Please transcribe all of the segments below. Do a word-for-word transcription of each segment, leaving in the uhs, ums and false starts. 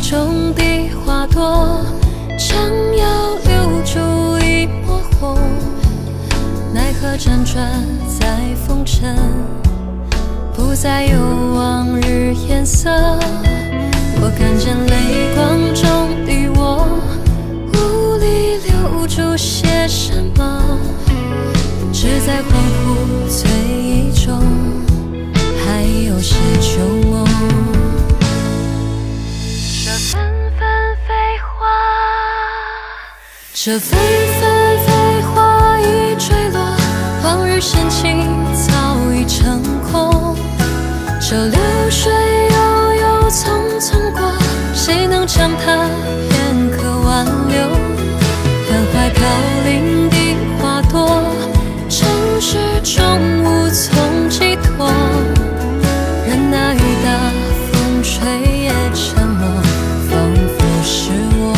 中的花朵，将要留住一抹红，奈何辗转在风尘，不再有往日颜色。我看见泪光中的我，无力留住些什么，只在恍惚醉意中，还有些旧梦。这纷纷飞花，这纷纷飞花已坠落，往日深情早已成空。这流水悠悠匆匆过，谁能将它片刻挽留？满怀飘零的花朵，尘世中无从寄托。任那雨打风吹也沉默，仿佛是我。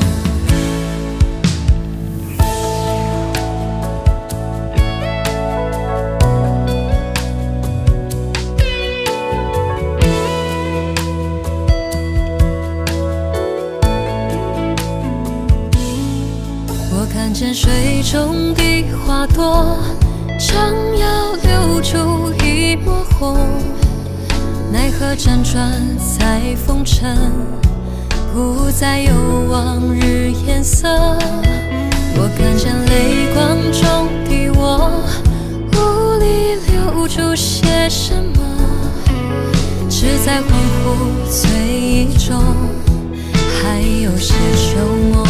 我看见水中的花朵，将要留住一抹红，奈何辗转在风尘，不再有往日颜色。我看见泪光中的我，无力留住些什么，只在恍惚醉意中，还有些旧梦。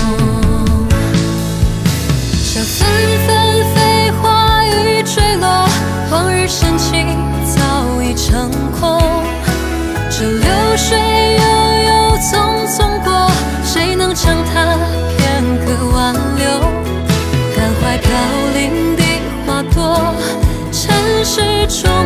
这纷纷飞花已坠落，往日深情早已成空。这流水悠悠匆匆过，谁能将它片刻挽留？感怀飘零的花朵，尘世中